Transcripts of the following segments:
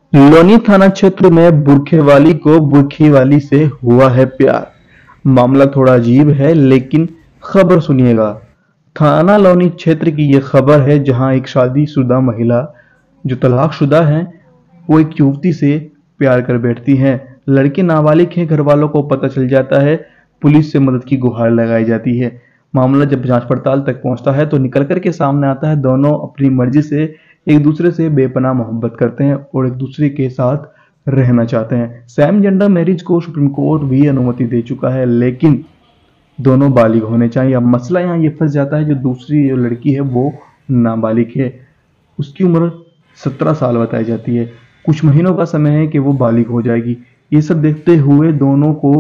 लोनी थाना क्षेत्र में बुरखे वाली को बुरखी वाली से हुआ है प्यार। मामला थोड़ा अजीब है लेकिन खबर सुनिएगा। थाना लोनी क्षेत्र की ये खबर है जहां एक शादीशुदा महिला जो तलाकशुदा है वो एक युवती से प्यार कर बैठती हैं। लड़की नाबालिग है, घर वालों को पता चल जाता है, पुलिस से मदद की गुहार लगाई जाती है। मामला जब जांच पड़ताल तक पहुंचता है तो निकल कर के सामने आता है दोनों अपनी मर्जी से एक दूसरे से बेपनाह मोहब्बत करते हैं और एक दूसरे के साथ रहना चाहते हैं। सेम जेंडर मैरिज को सुप्रीम कोर्ट भी अनुमति दे चुका है लेकिन दोनों बालिग होने चाहिए। अब मसला यहाँ ये फंस जाता है, जो दूसरी जो लड़की है वो नाबालिग है, उसकी उम्र 17 साल बताई जाती है। कुछ महीनों का समय है कि वो बालिग हो जाएगी। ये सब देखते हुए दोनों को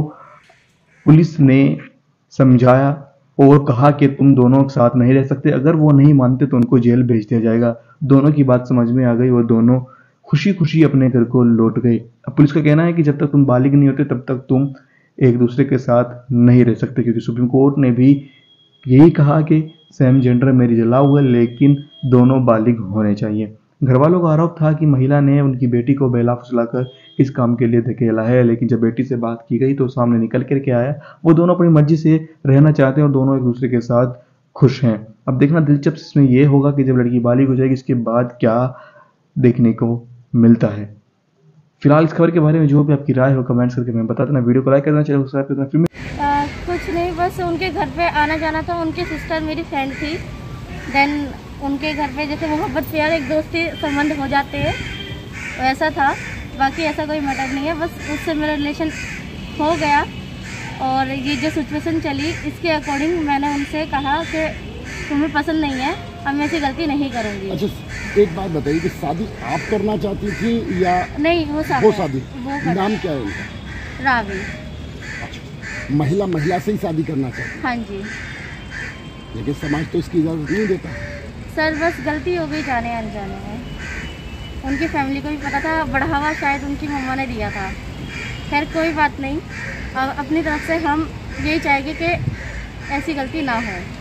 पुलिस ने समझाया और कहा कि तुम दोनों एक साथ नहीं रह सकते, अगर वो नहीं मानते तो उनको जेल भेज दिया जाएगा। दोनों की बात समझ में आ गई, वो दोनों खुशी खुशी अपने घर को लौट गए। अब पुलिस का कहना है कि जब तक तुम बालिग नहीं होते तब तक तुम एक दूसरे के साथ नहीं रह सकते, क्योंकि सुप्रीम कोर्ट ने भी यही कहा कि सेम जेंडर मैरिज अलाउ है लेकिन दोनों बालिग होने चाहिए। घर वालों का आरोप था कि महिला ने उनकी बेटी को बहला फुसलाकर इस काम के लिए धकेला है, लेकिन जब बेटी से बात की गई तो सामने निकल कर के आया वो दोनों अपनी मर्जी से रहना चाहते हैं और दोनों एक दूसरे के साथ खुश हैं। अब देखना दिलचस्प इसमें यह होगा कि जब लड़की बालिग हो जाएगी इसके बाद क्या देखने को मिलता है। फिलहाल इस खबर के बारे में जो भी आपकी राय हो कमेंट्स करके मैं बता देना। वीडियो को लाइक करना, चैनल को सब्सक्राइब करना। फिर कुछ नहीं, बस उनके घर पे आना जाना था। उनकी सिस्टर मेरी फ्रेंड थी, देन उनके घर पे जैसे मोहब्बत प्यार एक दोस्ती संबंध हो जाते हैं वैसा था। बाकी ऐसा कोई मैटर नहीं है, बस उससे मेरा रिलेशन हो गया और ये जो सिचुएशन चली इसके अकॉर्डिंग मैंने उनसे कहा कि तुम्हें पसंद नहीं है, अब मैं ऐसी गलती नहीं करूँगी। अच्छा, एक बात बताइए कि शादी आप करना चाहती थी या नहीं? वो शादी नाम क्या है उनका? रावी। अच्छा, महिला से ही शादी करना चाहती? हाँ जी। लेकिन समाज तो इसकी इजाज़त नहीं देता। सर बस गलती हो गई जाने अनजाने में। उनकी फैमिली को भी पता था, बढ़ावा शायद उनकी मम्मा ने दिया था। खैर कोई बात नहीं, अब अपनी तरफ से हम यही चाहेंगे कि ऐसी गलती ना हो।